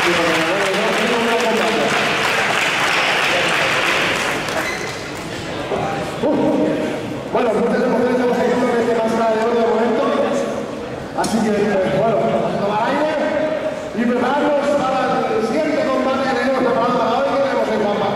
Bueno, muchas emociones estamos siguiendo en este máscara de oro de momento. Así que, bueno, tomar aire y prepararnos para el siguiente combate que tenemos preparado para hoy, que tenemos en Juanma.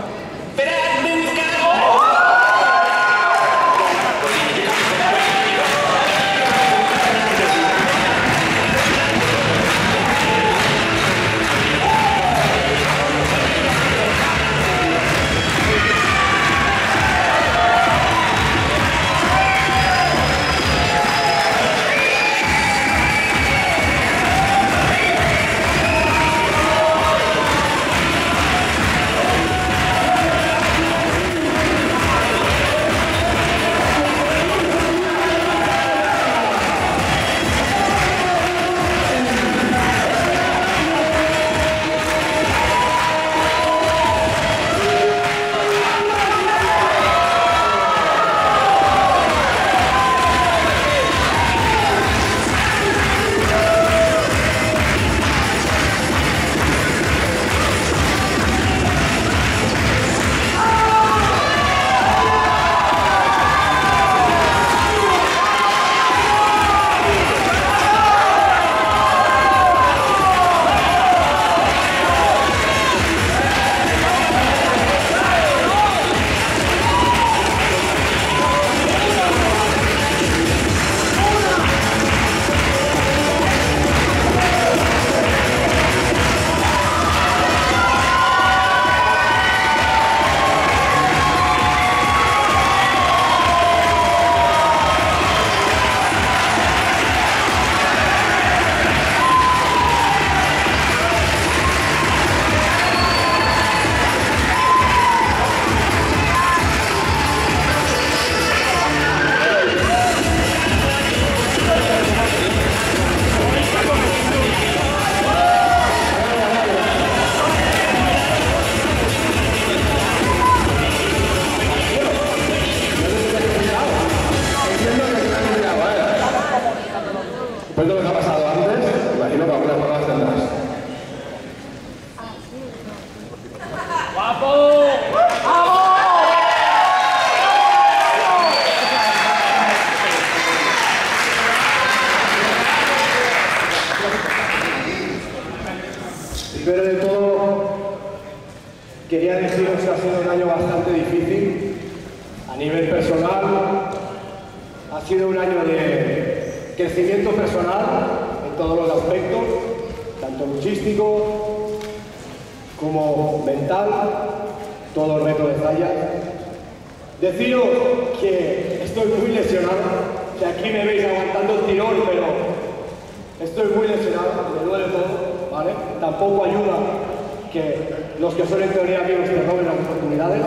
Pues lo que ha pasado antes, imagino que algunas palabras tendrás. ¡Guapo! ¡Vamos! Primero de todo, quería deciros que ha sido un año bastante difícil. A nivel personal, ha sido un año de crecimiento personal en todos los aspectos, tanto luchístico como mental, todo el reto de Zaya. Deciros que estoy muy lesionado, que aquí me veis aguantando el tirón, pero estoy muy lesionado, me duele todo, ¿vale? Tampoco ayuda que los que son en teoría amigos te roben las oportunidades.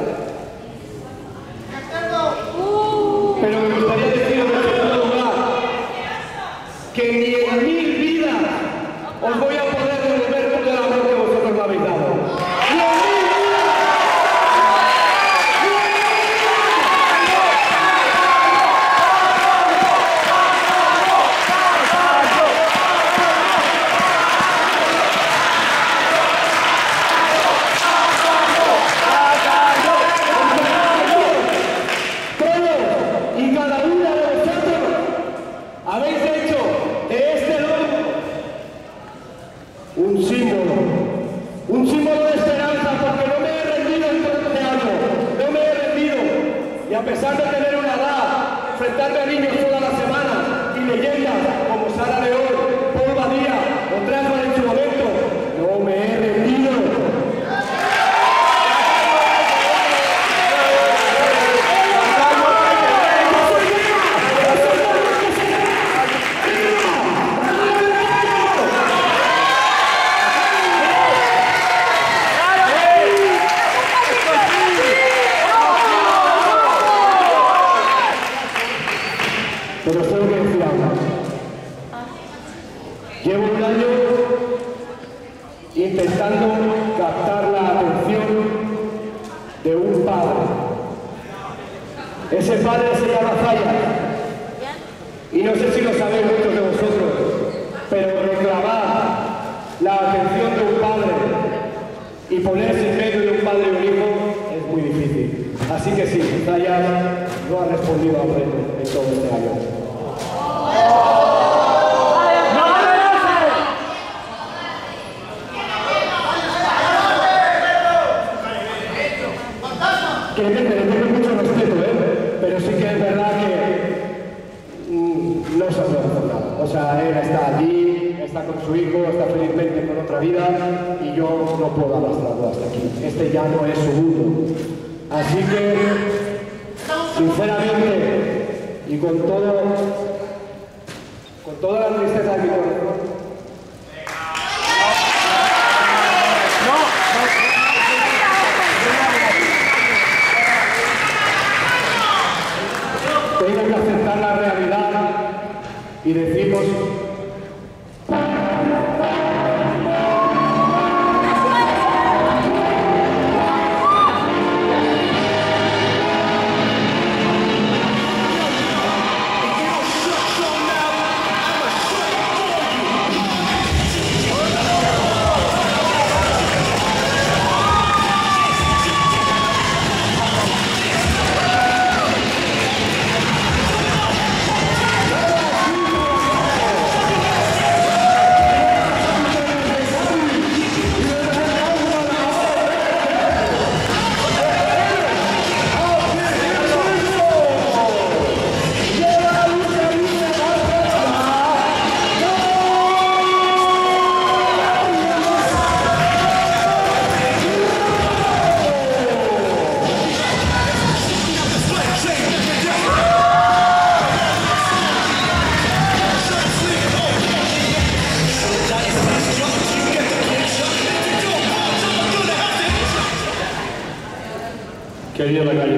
Pero me gustaría deciros en segundo lugar que ni en 1000 vidas os voy a poder devolver todo el amor que vosotros me habéis dado. Un símbolo de esperanza, porque no me he rendido en todo este año, no me he rendido. Y a pesar de tener una edad, enfrentarme a niños todas las semanas y leyendas como Sara León, Paul Badía o Transman en su momento, no me he rendido. Pero os tengo que decir algo. Llevo un año intentando captar la atención de un padre. Ese padre se llama Zaya. Y no sé si lo sabéis muchos de vosotros, pero reclamar la atención de un padre ponerse en medio de un padre y un hijo es muy difícil. Así que sí, Zayas no ha respondido al reto en todo este año. Que le tengo mucho respeto, pero sí que es verdad que no se puede hacer nada. O sea, él está allí, está con su hijo, está felizmente con otra vida y yo no puedo arrastrarlo hasta aquí. Este ya no es su mundo. Así que, sinceramente, y con toda la tristeza de mi corazón, tengo que aceptar la realidad y decimos querido Lacayo,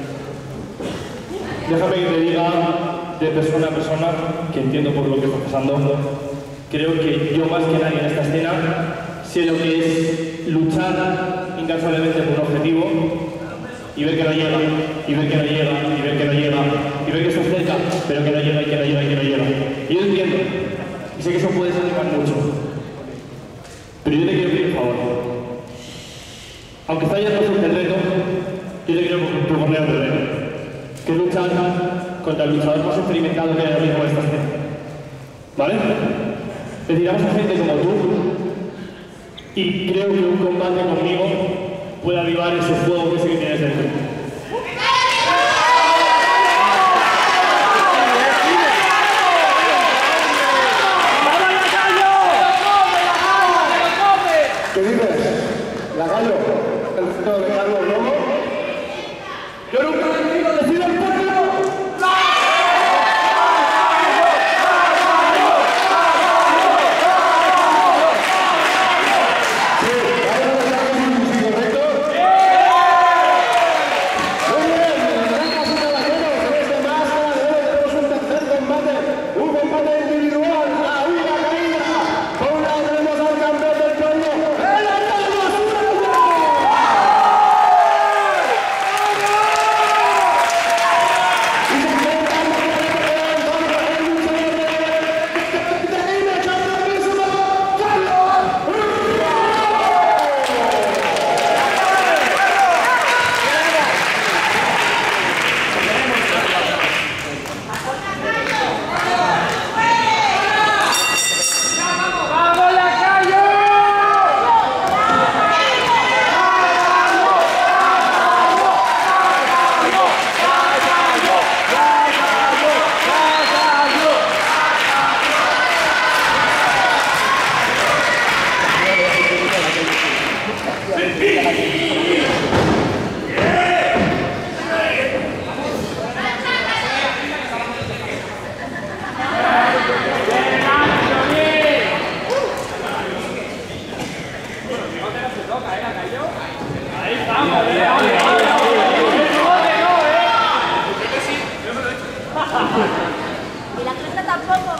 déjame que te diga de persona a persona que entiendo por lo que está pasando. Creo que yo más que nadie en esta escena sé lo que es luchar incansablemente por un objetivo y ver que no llega, y ver que no llega, y ver que no llega, y ver que está cerca, pero que no llega, y que no llega, y que no llega. Y yo entiendo, y sé que eso puede significar mucho, pero yo te quiero pedir un favor. Aunque Zayas no acepte el reto, yo te quiero proponer otro reto, que es luchar contra el luchador más experimentado que hay ahora mismo en esta escena. ¿Vale? Es decir, vamos a gente como tú, y creo que un combate conmigo puede avivar ese fuego que sé que tienes dentro. ¿Qué dices? ¿Lacayo? ¿El reto de Carlos Lobo? ¡Yo nunca le digo decir el pueblo! Y la cresta tampoco.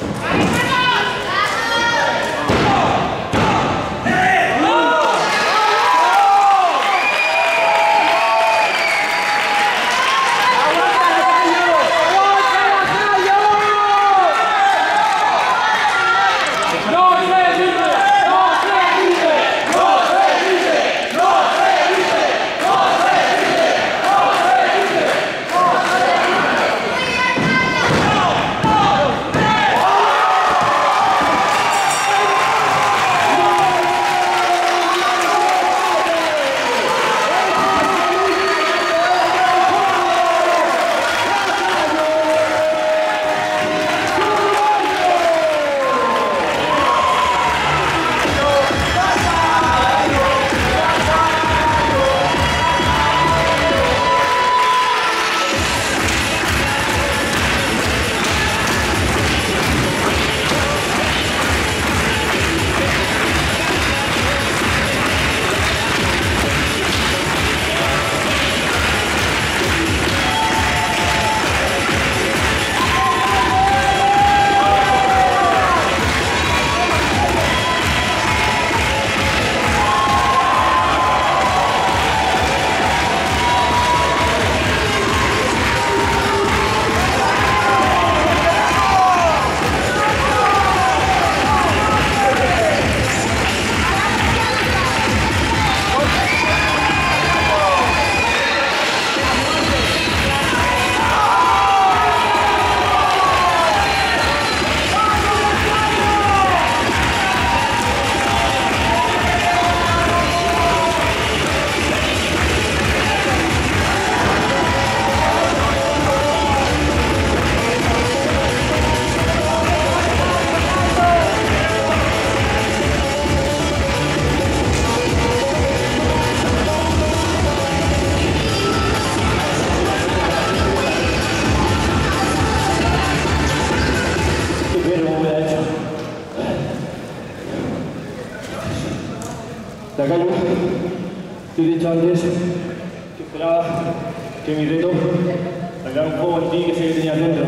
Lacayo, te he dicho antes que esperaba que mi reto sacara un poco en ti que sé que tenías dentro.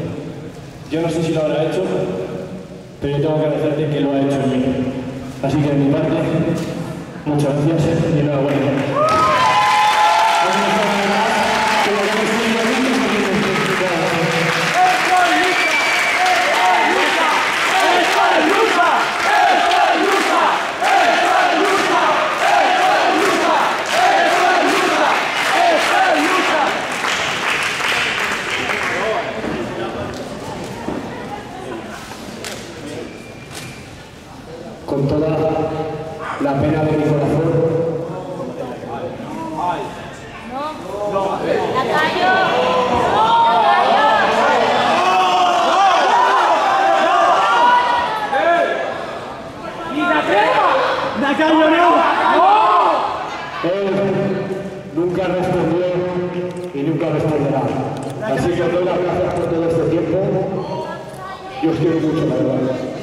Yo no sé si lo habrá hecho, pero yo tengo que agradecerte que lo ha hecho en mí. Así que de mi parte, muchas gracias y enhorabuena. Con toda la pena de mi corazón. No. Lacayo. ¡Lacayo no! Él nunca respondió y nunca responderá. Así que doy las gracias por todo este tiempo y os quiero mucho, la verdad.